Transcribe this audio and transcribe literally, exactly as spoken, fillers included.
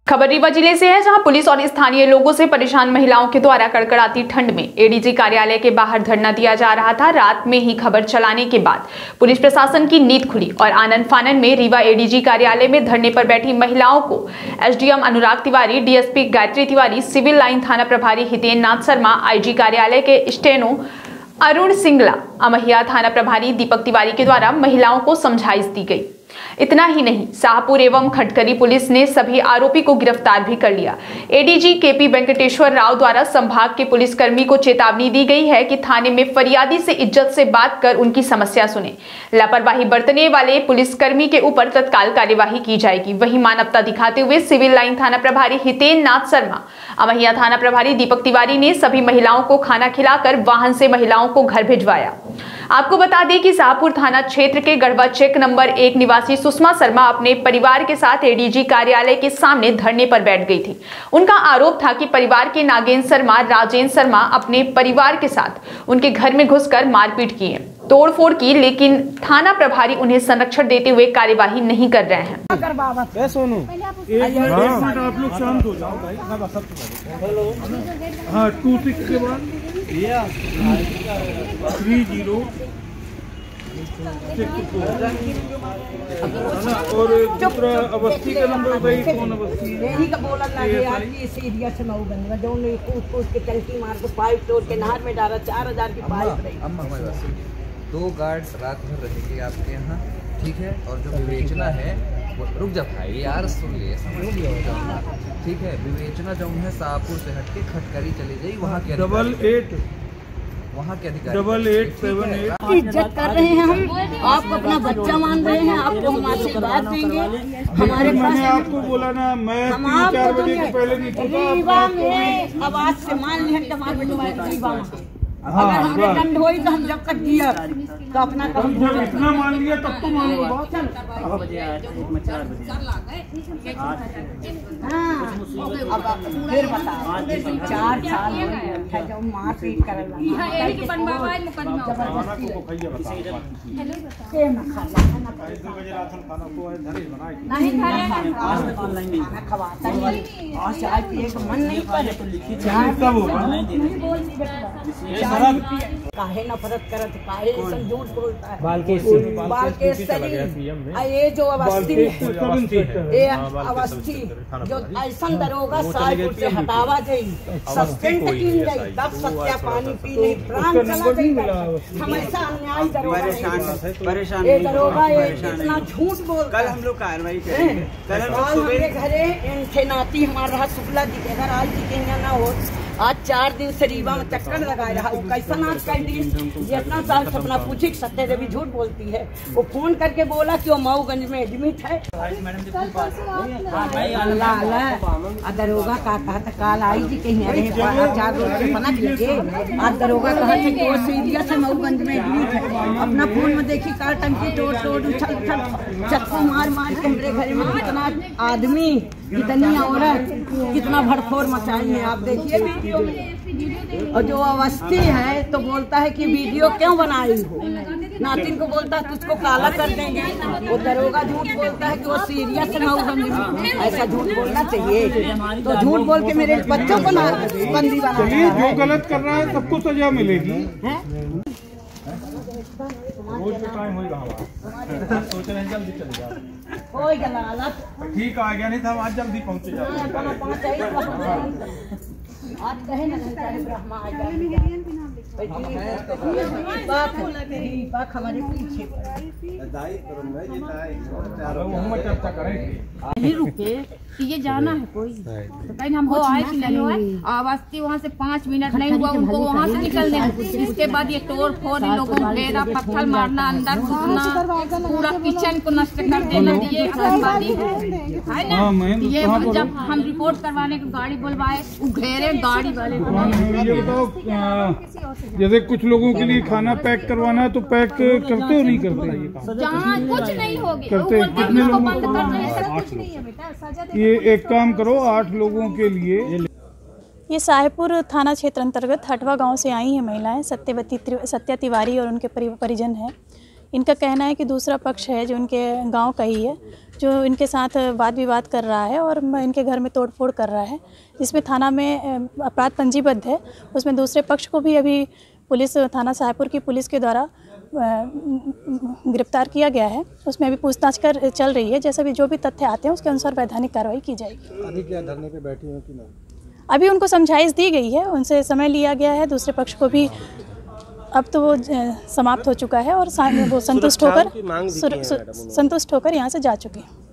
खबर रीवा जिले से है, जहां पुलिस और स्थानीय लोगों से परेशान महिलाओं के द्वारा कड़कड़ाती ठंड में एडीजी कार्यालय के बाहर धरना दिया जा रहा था। रात में ही खबर चलाने के बाद पुलिस प्रशासन की नींद खुली और आनन फानन में रीवा एडीजी कार्यालय में धरने पर बैठी महिलाओं को SDM Anurag Tiwari, DSP Gayatri Tiwari, civil line थाना प्रभारी हितेन नाथ शर्मा, आईजी कार्यालय के स्टेनो अरुण सिंगला, अमहिया थाना प्रभारी दीपक तिवारी के द्वारा महिलाओं को समझाइश दी गई। इतना ही नहीं, शाहपुर एवं खटकरी पुलिस ने सभी आरोपी को गिरफ्तार भी कर लिया। एडीजी केपी वेंकटेश्वर राव द्वारा संभाग के पुलिसकर्मी को चेतावनी दी गई है कि थाने में फरियादी से इज्जत से बात कर उनकी समस्या सुने। लापरवाही बरतने वाले पुलिसकर्मी के ऊपर तत्काल कार्यवाही की जाएगी। वहीं मानवता दिखाते हुए सिविल लाइन थाना प्रभारी हितेन नाथ शर्मा, अमहिया थाना प्रभारी दीपक तिवारी ने सभी महिलाओं को खाना खिलाकर वाहन से महिलाओं को घर भिजवाया। आपको बता दें कि शाहपुर थाना क्षेत्र के गढ़वा चेक नंबर एक निवासी सुषमा शर्मा अपने परिवार के साथ एडीजी कार्यालय के सामने धरने पर बैठ गई थी। उनका आरोप था कि परिवार के नागेंद्र शर्मा, राजेंद्र शर्मा अपने परिवार के साथ उनके घर में घुसकर मारपीट की, तोड़फोड़ की, लेकिन थाना प्रभारी उन्हें संरक्षण देते हुए कार्यवाही नहीं कर रहे हैं। आप लोग शांत हो जाओ भाई। हाँ, टू सिक्स के बाद थ्री जीरो सिक्स फोर और दूसरा अवस्थी का नंबर भाई कौन अवस्थी यही का बोला ना कि आपकी इस एरिया से मऊगंज में जो ने कूद कूद के चलती मार को पाइप तोड़ के नहर में डाला, चार हजार की पाइप रही। दो गार्ड रात भर रहेंगे आपके यहाँ, ठीक है। और जो विवेचना है वो रुक जा भाई यार, सुन ले, समझ लियो, ठीक है। विवेचना जो है शाहपुर से हट के खटकरी चली जाई, वहाँ के डबल एट वहाँ के अधिकारी डबल एट सेवन एट इज्जत कर रहे हैं हम, आपको अपना बच्चा मान रहे हैं, आपको हम आशीर्वाद देंगे। हमारे मैंने आपको बोला ना, मैं तीन चार बजे के पहले निकलता। अब आज से मान लिया टमाटर अगर हमें दंड हुई तो हम जब तक दिया तो अपना जब इतना मान लिया तब तो मान लो। अब फिर बताओ, चार साल जब मारपीट कर खवाता चाय पिए का मन नहीं करे, काहे नफरत करत, काहे झूठ बोलता है। बालकेश्वरी ये जो अवस्थी ये अवस्थी जो ऐसा दरोगा सालपुर से हटावा गई, सस्पेंड की गई, तब सत्या पानी पी नहीं प्राण चला गई। हमेशा अन्याय दरोगा ये दरोगा ये इतना झूठ बोल। कल हम लोग कार्रवाई करेंगे। कल हमारे घरे इनके नाती हमारा शुक्ला जी के घर आज जी के ना हो, आज चार दिन से रीवा में चक्कर लगाए रहा। वो कैसा नाच कर दी, जितना साल सपना पूछी सत्य देवी झूठ बोलती है। वो फोन करके बोला कि वो मऊगंज में एडमिट है। दरोगा का कहा था काल आई जी कहीं चार रोज से पनक लगे। आज दरोगा कहा था कि वो सीरियस है, मऊगंज में एडमिट है। अपना फोन में देखी कार टंकी तोड़ तोड़ उछल उछल चक्कू मार मार के मेरे घर में कितना आदमी, कितनी औरत, कितना भड़फोड़ मचाई है, आप देखिए वीडियो में। और जो अवस्थी है तो बोलता है कि वीडियो क्यों बनाई हो, नातिन को बोलता है तुझको काला कर देंगे। वो दरोगा झूठ बोलता है कि वो सीरियस है, ऐसा झूठ बोलना चाहिए। तो झूठ बोल के मेरे बच्चों को ना बंदी बना, जो गलत कर रहा है सबको सजा मिलेगी। सोच रहे हैं जल्दी चले जाओ, कोई गलत ठीक आ गया, नहीं था आज जल्दी पहुँचे जाओ। आज कहे ना ब्रह्मा हमारे पीछे नहीं रुके कि ये जाना है कोई, तो कहीं हम हो आए कि नहीं आए। अवस्थी वहाँ से पाँच मिनट नहीं हुआ उनको वहाँ से निकलने। इसके बाद ये तोड़ फोड़ लोगों को घेरा, पत्थर मारना, अंदर घुसना, पूरा किचन को नष्ट कर देना। ये आतंकवादी है ना। ये जब हम रिपोर्ट करवाने की गाड़ी बुलवाए, घेरे गाड़ी वाले। ये बताओ, जैसे कुछ लोगों के लिए खाना पैक करवाना है तो पैक करते हो नहीं करते? जहाँ कुछ नहीं होगी करते कितने लोगों? ये एक काम करो, आठ लोगों के लिए। ये शाहपुर थाना क्षेत्र अंतर्गत हटवा गांव से आई हैं महिलाएं। सत्यवती सत्या तिवारी और उनके परिजन हैं। इनका कहना है कि दूसरा पक्ष है जो उनके गांव का ही है, जो इनके साथ वाद विवाद कर रहा है और इनके घर में तोड़फोड़ कर रहा है, जिसमें थाना में अपराध पंजीबद्ध है। उसमें दूसरे पक्ष को भी अभी पुलिस थाना शाहपुर की पुलिस के द्वारा गिरफ्तार किया गया है। उसमें अभी पूछताछ कर चल रही है। जैसे भी जो भी तथ्य आते हैं उसके अनुसार वैधानिक कार्रवाई की जाएगी। अभी क्या धरने पे बैठी हो कि नहीं? अभी उनको समझाइश दी गई है, उनसे समय लिया गया है। दूसरे पक्ष को भी अब तो वो समाप्त हो चुका है और वो संतुष्ट होकर संतुष्ट होकर यहाँ से जा चुके हैं।